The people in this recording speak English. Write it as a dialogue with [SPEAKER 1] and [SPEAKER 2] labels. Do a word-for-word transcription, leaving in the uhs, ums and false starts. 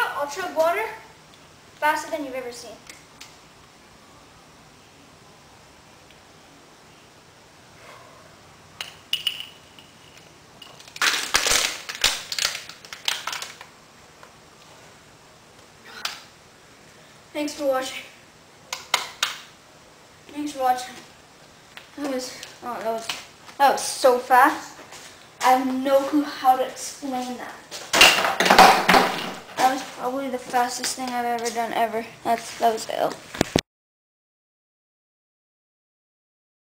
[SPEAKER 1] I'll chug water faster than you've ever seen. Thanks for watching. Thanks for watching. That was, oh, that was, that was so fast. I have no clue how to explain that. That was probably the fastest thing I've ever done ever. That's, that was ill.